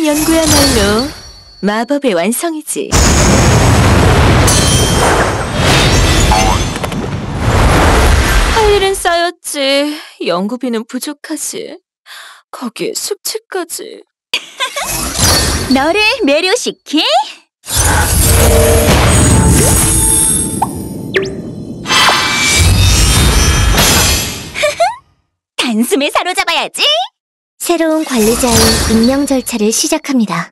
연구야말로 마법의 완성이지. 할 일은 쌓였지. 연구비는 부족하지. 거기에 숙취까지. 너를 매료시킬? 단숨에 사로잡아야지. 새로운 관리자의 임명 절차를 시작합니다.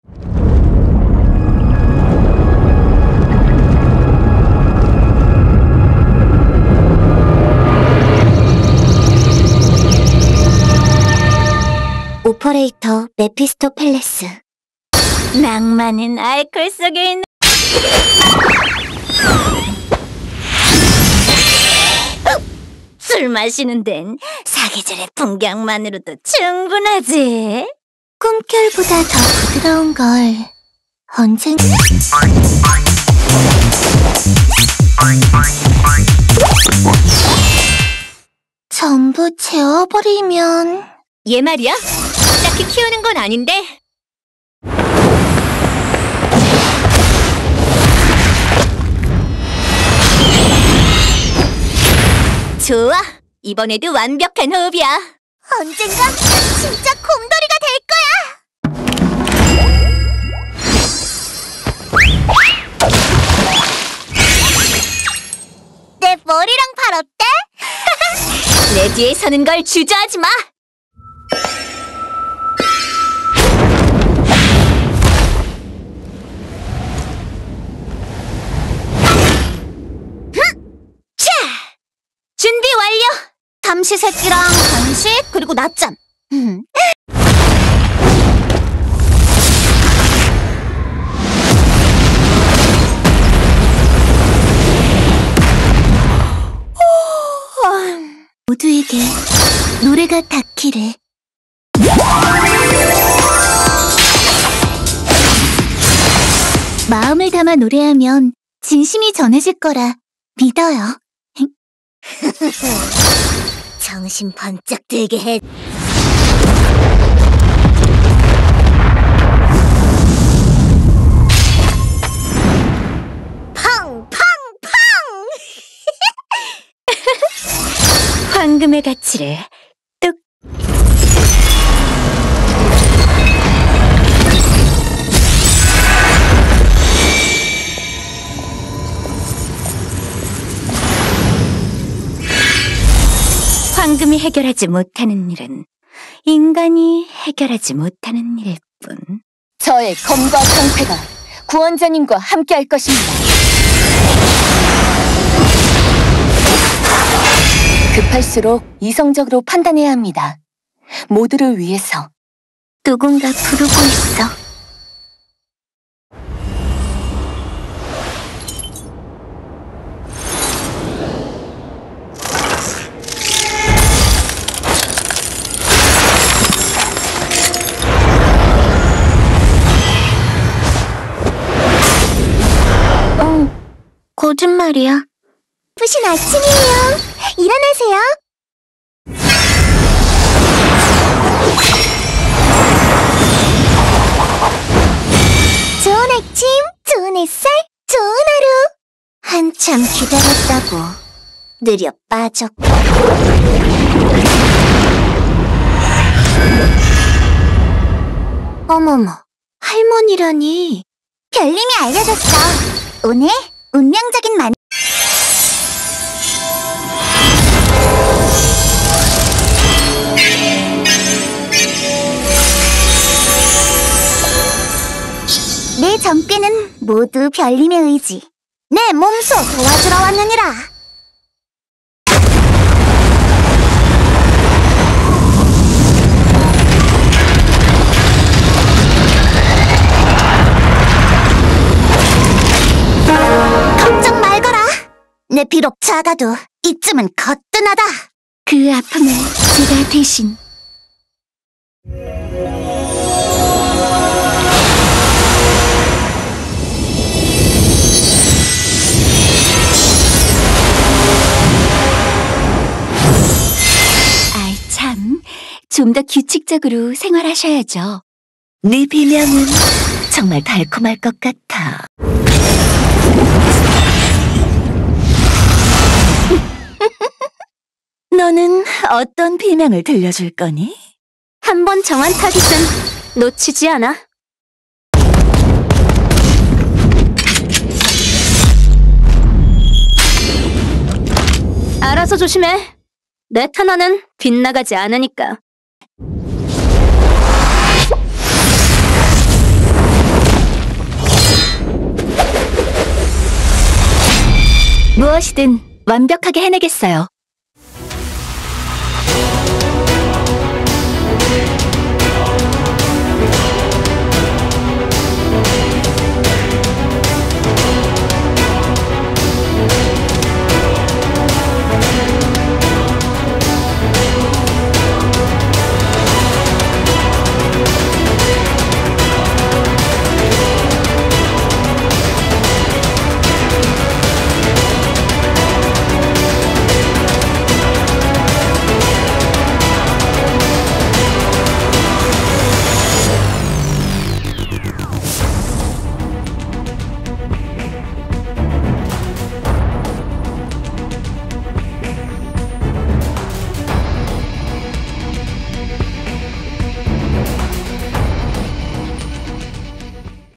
오퍼레이터 메피스토펠레스. 낭만은 알코올 속에 있는 술 마시는 데는 사계절의 풍경만으로도 충분하지. 꿈결보다 더 부드러운 걸 언젠가. 전부 재워버리면. 얘 말이야? 딱히 키우는 건 아닌데. 좋아, 이번에도 완벽한 호흡이야. 언젠가 진짜 곰돌이가 될 거야. 내 머리랑 발 어때? 내 뒤에 서는 걸 주저하지 마. 준비 완료! 삼시세끼랑 간식, 그리고 낮잠. 모두에게 노래가 닿기를. 마음을 담아 노래하면 진심이 전해질 거라 믿어요. 정신 번쩍 들게 해. 팡! 팡! 팡! 황금의 가치를 뚝. 황금이 해결하지 못하는 일은 인간이 해결하지 못하는 일일 뿐. 저의 검과 방패가 구원자님과 함께할 것입니다. 급할수록 이성적으로 판단해야 합니다. 모두를 위해서. 누군가 부르고 있어. 거짓말이야. 푸신 아침이에요. 일어나세요. 좋은 아침, 좋은 햇살, 좋은 하루. 한참 기다렸다고 느려 빠졌고. 어머머, 할머니라니. 별님이 알려줬어. 오늘 운명적인 내 정께는 모두 별님의 의지. 내 몸소 도와주러 왔느니라. 걱정 말거라. 내 비록 작아도 이쯤은 거뜬하다. 그 아픔을 제가 대신. 좀 더 규칙적으로 생활하셔야죠. 네 비명은 정말 달콤할 것 같아. 너는 어떤 비명을 들려줄 거니? 한 번 정한 타깃은 놓치지 않아. 알아서 조심해. 내 탄환은 빗나가지 않으니까. 무엇이든 완벽하게 해내겠어요.